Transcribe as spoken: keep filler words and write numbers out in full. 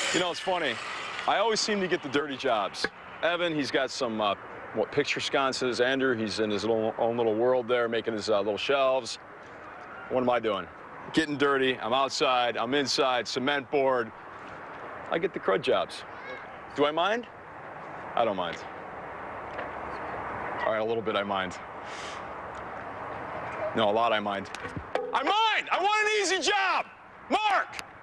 You know, it's funny. I always seem to get the dirty jobs. Evan, he's got some, uh, what, picture sconces. Andrew, he's in his little, own little world there, making his uh, little shelves. What am I doing? Getting dirty. I'm outside. I'm inside. Cement board. I get the crud jobs. Do I mind? I don't mind. All right, a little bit I mind. No, a lot I mind. I mind! I want an easy job! Mark!